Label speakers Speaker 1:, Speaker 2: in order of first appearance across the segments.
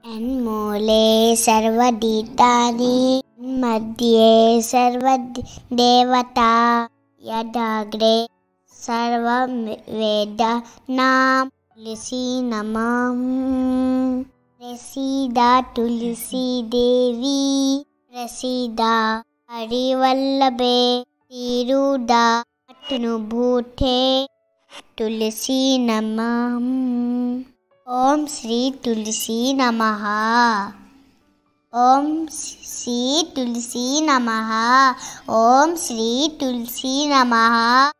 Speaker 1: यन्मूले सर्वदितानि मध्ये सर्वदेवता यदग्रे सर्ववेदानां तुलसी नमः। प्रसीदा तुलसी देवी प्रसीदा हरिवल्लभे तिरुदा अट्नुभूते तुलसी नमः। ओम श्री तुलसी नमः। ओम श्री तुलसी नमः। ओम श्री तुलसी नमः।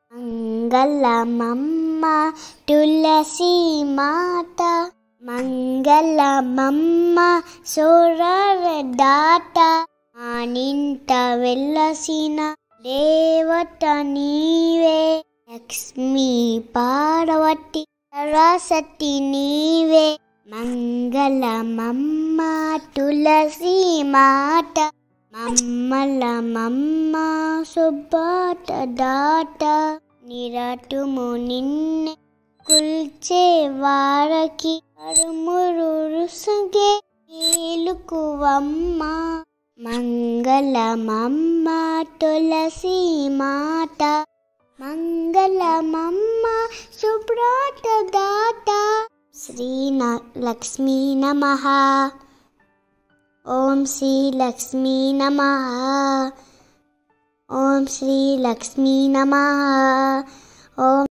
Speaker 1: मंगलमम्मा तुलसी माता मंगलमम्मा सोररदाता आनिंत वेलसिन देवता नीवे लक्ष्मी पार्वती सरस्वती नीवे मंगलमम्मा तुलसी माता मम्मलमम्मा सुब्बतदाता निरतुमु निन्ने कुल्चे वारकी अरुमुरुसगे ఏలుకువమ్మ మంగళమమ్మ తులసి మాత మంగళమమ్మ సుబ్రతదాత శ్రీ లక్ష్మీ నమః. ఓం శ్రీ లక్ష్మీ నమః. ఓం శ్రీ లక్ష్మీ నమః. ఓం